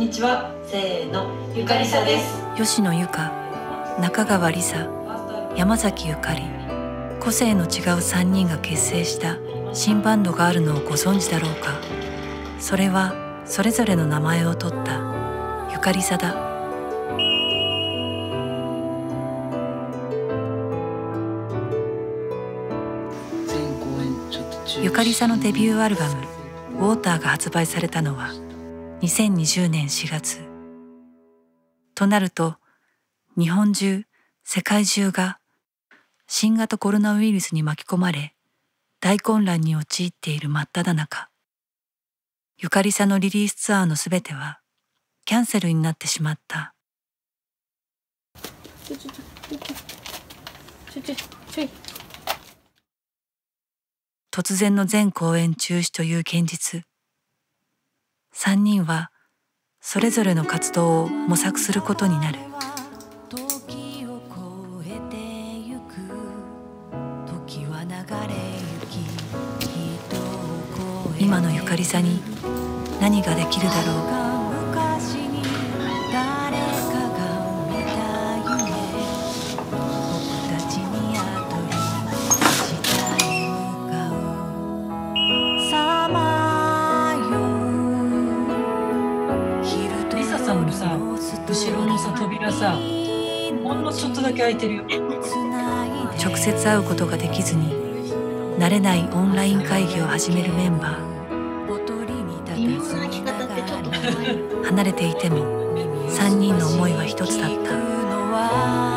にちは。せーの、ゆかりさです。 吉野由香、中川梨沙、山崎ゆかり、個性の違う3人が結成した新バンドがあるのをご存知だろうか。それはそれぞれの名前を取ったゆかりさだ。ゆかりさのデビューアルバム「ウォーター」が発売されたのは2020年4月。となると日本中、世界中が新型コロナウイルスに巻き込まれ大混乱に陥っている真っ只中、ゆかりさのリリースツアーのすべてはキャンセルになってしまった。突然の全公演中止という現実。3人はそれぞれの活動を模索することになる。今のゆかりさに何ができるだろう。 リサさんのさ、後ろのさ、扉さ、ほんのちょっとだけ開いてるよ。 直接会うことができずに慣れないオンライン会議を始めるメンバー。離れていても3人の思いは一つだった。